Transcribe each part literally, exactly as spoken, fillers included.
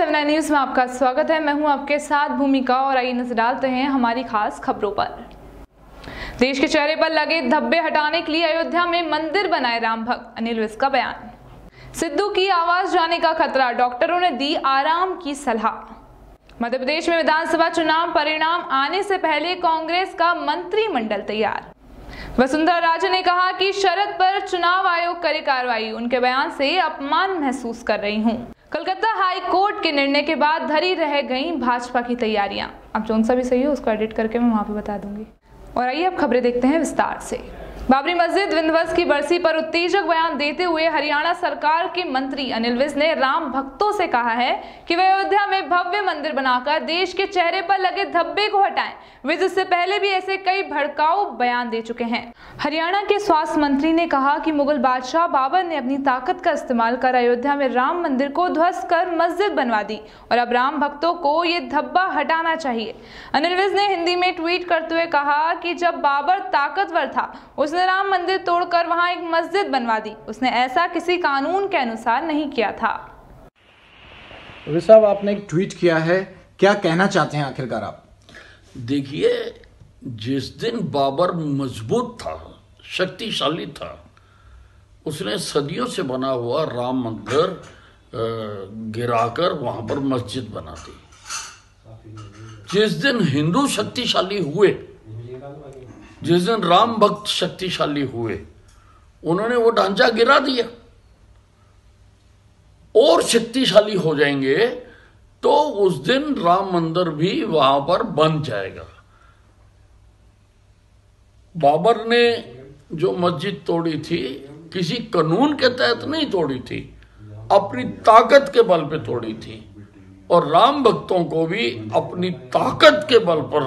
Seven news में आपका स्वागत है। मैं हूं आपके साथ भूमिका और आइए नजर डालते हैं हमारी खास खबरों पर। देश के चेहरे पर लगे धब्बे हटाने के लिए अयोध्या में मंदिर बनाए राम भक्त, अनिल विज का बयान। सिद्धू की आवाज जाने का खतरा, डॉक्टरों ने दी आराम की सलाह। मध्य प्रदेश में विधानसभा चुनाव परिणाम आने से पहले कांग्रेस का मंत्रिमंडल तैयार। वसुंधरा राजे ने कहा कि शरद पर चुनाव आयोग करे कार्रवाई, उनके बयान से अपमान महसूस कर रही हूं। कलकत्ता हाई कोर्ट के निर्णय के बाद धरी रह गई भाजपा की तैयारियां। अब जो सा भी सही हो उसको एडिट करके मैं वहां पे बता दूंगी। और आइए अब खबरें देखते हैं विस्तार से। बाबरी मस्जिद विध्वंस की बरसी पर उत्तेजक बयान देते हुए हरियाणा सरकार के मंत्री अनिल विज ने राम भक्तों से कहा है कि वे अयोध्या में भव्य मंदिर बनाकर देश के चेहरे पर लगे धब्बे को हटाएं। विज इससे पहले भी ऐसे कई भड़काऊ बयान दे चुके हैं। हरियाणा के स्वास्थ्य मंत्री ने कहा कि मुगल बादशाह बाबर ने अपनी ताकत का इस्तेमाल कर अयोध्या में राम मंदिर को ध्वस्त कर मस्जिद बनवा दी और अब राम भक्तों को ये धब्बा हटाना चाहिए। अनिल विज ने हिंदी में ट्वीट करते हुए कहा कि जब बाबर ताकतवर था उसने राम मंदिर तोड़कर वहां एक मस्जिद बनवा दी। उसने ऐसा किसी कानून के अनुसार नहीं किया था। विज साहब, आपने एक ट्वीट किया है, क्या कहना चाहते हैं आखिरकार आप? देखिए, जिस दिन बाबर मजबूत था, शक्तिशाली था, उसने सदियों से बना हुआ राम मंदिर गिराकर वहां पर मस्जिद बना दी। जिस दिन हिंदू शक्तिशाली हुए, जिस दिन राम भक्त शक्तिशाली हुए, उन्होंने वो ढांचा गिरा दिया। और शक्तिशाली हो जाएंगे तो उस दिन राम मंदिर भी वहां पर बन जाएगा। बाबर ने जो मस्जिद तोड़ी थी किसी कानून के तहत नहीं तोड़ी थी, अपनी ताकत के बल पे तोड़ी थी। और राम भक्तों को भी अपनी ताकत के बल पर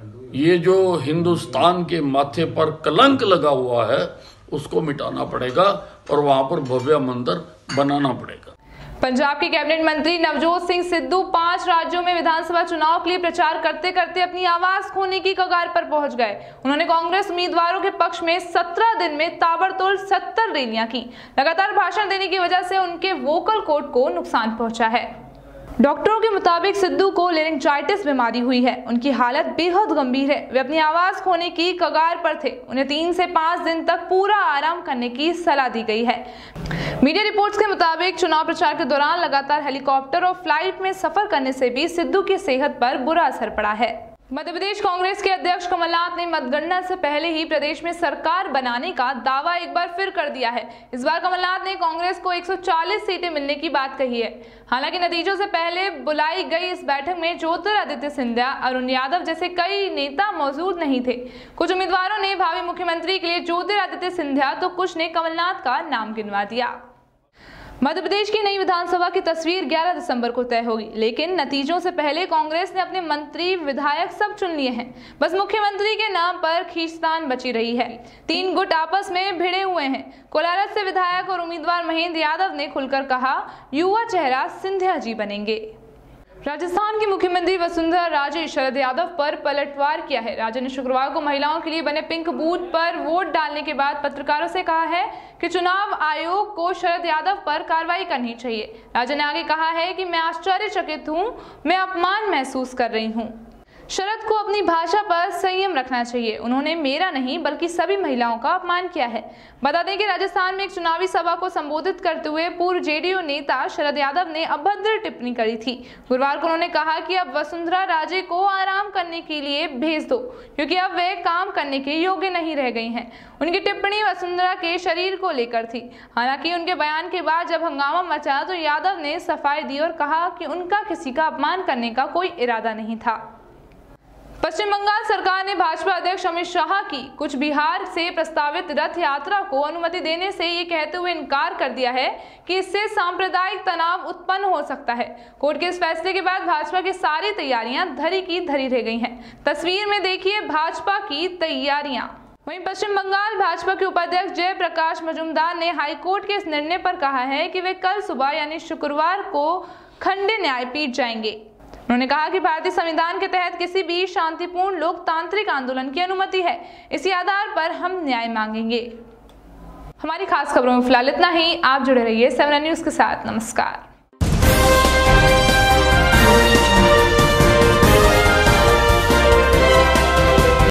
ये जो हिंदुस्तान के माथे पर कलंक लगा हुआ है उसको मिटाना पड़ेगा और वहां पर भव्य मंदिर बनाना पड़ेगा। पंजाब के कैबिनेट मंत्री नवजोत सिंह सिद्धू पांच राज्यों में विधानसभा चुनाव के लिए प्रचार करते करते अपनी आवाज खोने की कगार पर पहुंच गए। उन्होंने कांग्रेस उम्मीदवारों के पक्ष में सत्रह दिन में ताबड़तोड़ सत्तर रैलियां की। लगातार भाषण देने की वजह से उनके वोकल कॉर्ड को नुकसान पहुंचा है। डॉक्टरों के मुताबिक सिद्धू को लेरिंजाइटिस बीमारी हुई है। उनकी हालत बेहद गंभीर है। वे अपनी आवाज खोने की कगार पर थे। उन्हें तीन से पांच दिन तक पूरा आराम करने की सलाह दी गई है। मीडिया रिपोर्ट्स के मुताबिक चुनाव प्रचार के दौरान लगातार हेलीकॉप्टर और फ्लाइट में सफर करने से भी सिद्धू की सेहत पर बुरा असर पड़ा है। मध्य प्रदेश कांग्रेस के अध्यक्ष कमलनाथ ने मतगणना से पहले ही प्रदेश में सरकार बनाने का दावा एक बार फिर कर दिया है। इस बार कमलनाथ ने कांग्रेस को एक सौ चालीस सीटें मिलने की बात कही है। हालांकि नतीजों से पहले बुलाई गई इस बैठक में ज्योतिरादित्य सिंधिया, अरुण यादव जैसे कई नेता मौजूद नहीं थे। कुछ उम्मीदवारों ने भावी मुख्यमंत्री के लिए ज्योतिरादित्य सिंधिया तो कुछ ने कमलनाथ का नाम गिनवा दिया। मध्य प्रदेश की नई विधानसभा की तस्वीर ग्यारह दिसंबर को तय होगी, लेकिन नतीजों से पहले कांग्रेस ने अपने मंत्री विधायक सब चुन लिए हैं। बस मुख्यमंत्री के नाम पर खींचतान बची रही है। तीन गुट आपस में भिड़े हुए हैं। कोलारस से विधायक और उम्मीदवार महेंद्र यादव ने खुलकर कहा, युवा चेहरा सिंधिया जी बनेंगे। राजस्थान की मुख्यमंत्री वसुंधरा राजे शरद यादव पर पलटवार किया है। राजे ने शुक्रवार को महिलाओं के लिए बने पिंक बूथ पर वोट डालने के बाद पत्रकारों से कहा है कि चुनाव आयोग को शरद यादव पर कार्रवाई करनी चाहिए। राजे ने आगे कहा है कि मैं आश्चर्यचकित हूं, मैं अपमान महसूस कर रही हूं। शरद को अपनी भाषा पर संयम रखना चाहिए। उन्होंने मेरा नहीं बल्कि सभी महिलाओं का अपमान किया है। बता दें कि राजस्थान में एक चुनावी सभा को संबोधित करते हुए पूर्व जेडीयू नेता शरद यादव ने अभद्र टिप्पणी करी थी। गुरुवार को उन्होंने कहा कि अब वसुंधरा राजे को आराम करने के लिए भेज दो, क्योंकि अब वे काम करने के योग्य नहीं रह गई हैं। उनकी टिप्पणी वसुंधरा के शरीर को लेकर थी। हालांकि उनके बयान के बाद जब हंगामा मचा तो यादव ने सफाई दी और कहा कि उनका किसी का अपमान करने का कोई इरादा नहीं था। पश्चिम बंगाल सरकार ने भाजपा अध्यक्ष अमित शाह की कुछ बिहार से प्रस्तावित रथ यात्रा को अनुमति देने से ये कहते हुए इनकार कर दिया है कि इससे सांप्रदायिक तनाव उत्पन्न हो सकता है। कोर्ट के इस फैसले के बाद भाजपा की सारी तैयारियां धरी की धरी रह गई हैं। तस्वीर में देखिए भाजपा की तैयारियां। वहीं पश्चिम बंगाल भाजपा के उपाध्यक्ष जयप्रकाश मजूमदार ने हाईकोर्ट के इस निर्णय पर कहा है कि वे कल सुबह यानी शुक्रवार को खंडे न्यायपीठ जाएंगे। उन्होंने कहा कि भारतीय संविधान के तहत किसी भी शांतिपूर्ण लोकतांत्रिक आंदोलन की अनुमति है। इसी आधार पर हम न्याय मांगेंगे। हमारी खास खबरों में फिलहाल इतना ही। आप जुड़े रहिए सेवन न्यूज के साथ। नमस्कार।